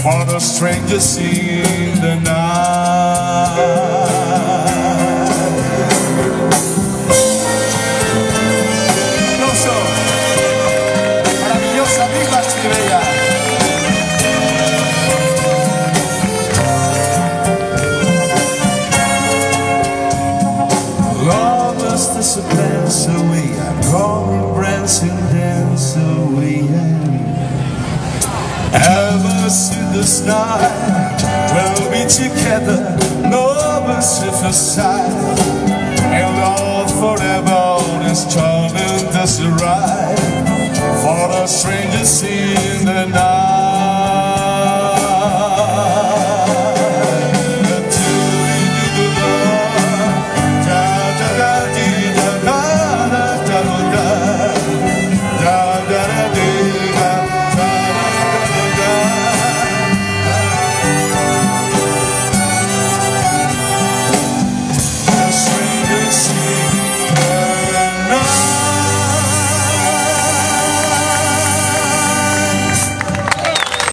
for the strangers in the night. Maravillosa, viva Xirivella. Lovers dance away, I'm calling brands and dance away. Ever since the start, we'll be together, lovers at first sight, and love forever is charming, that's right, for the strangers in the night.